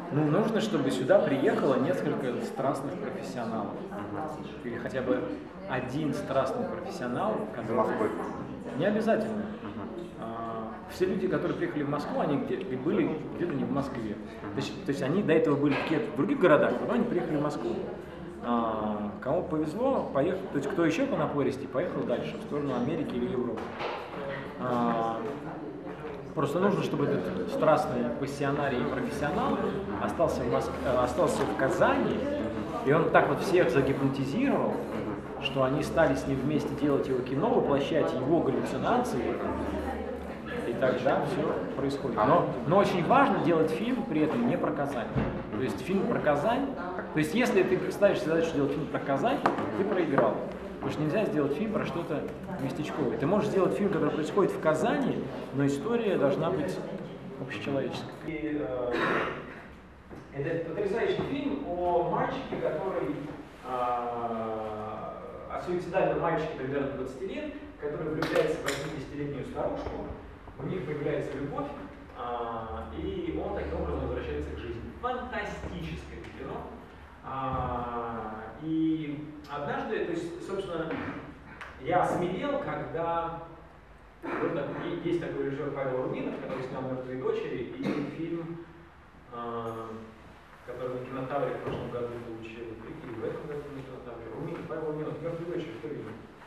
Ну, нужно, чтобы сюда приехало несколько страстных профессионалов. Или хотя бы один страстный профессионал, Из Москвы. Не обязательно. Все люди, которые приехали в Москву, они были где-то не в Москве. То есть они до этого были в каких-то других городах, потом они приехали в Москву. Кому повезло, поехал, то есть кто еще по напористи, поехал дальше, в сторону Америки или Европы. Просто нужно, чтобы этот страстный пассионарий и профессионал остался в Казани, и он так вот всех загипнотизировал, что они стали с ним вместе делать его кино, воплощать его галлюцинации, и тогда все происходит. Но очень важно делать фильм при этом не про Казань. То есть фильм про Казань, то есть если ты ставишь задачу делать фильм про Казань, ты проиграл. Потому что нельзя сделать фильм про что-то местечковое. Ты можешь сделать фильм, который происходит в Казани, но история должна быть общечеловеческой. Это потрясающий фильм о мальчике, который о суицидальном мальчике примерно 20 лет, который влюбляется в 80-летнюю старушку, у них появляется любовь, и он таким образом возвращается к жизни. Фантастическое кино. И однажды, то есть, собственно, я осмелел, когда есть такой режиссер Павел Руминов, который снял «Мертвые дочери», и фильм, который на Кинотавре в прошлом году получил, или в этом году на Кинотавре, Павел Руминов «Мертвые дочери», что видел?